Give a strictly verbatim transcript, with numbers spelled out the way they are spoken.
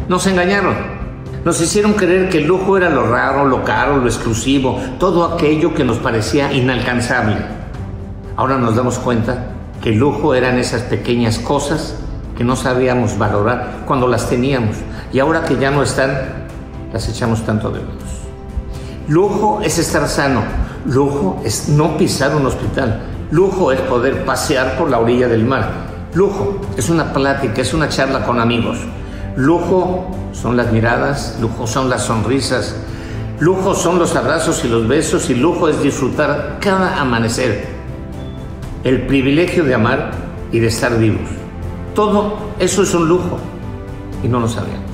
Nos engañaron. Nos hicieron creer que el lujo era lo raro, lo caro, lo exclusivo, todo aquello que nos parecía inalcanzable. Ahora nos damos cuenta que el lujo eran esas pequeñas cosas que no sabíamos valorar cuando las teníamos, y ahora que ya no están, las echamos tanto de menos. Lujo es estar sano, lujo es no pisar un hospital, lujo es poder pasear por la orilla del mar, lujo es una plática, es una charla con amigos, lujo son las miradas, lujo son las sonrisas, lujo son los abrazos y los besos, y lujo es disfrutar cada amanecer, el privilegio de amar y de estar vivos. Todo eso es un lujo y no lo sabíamos.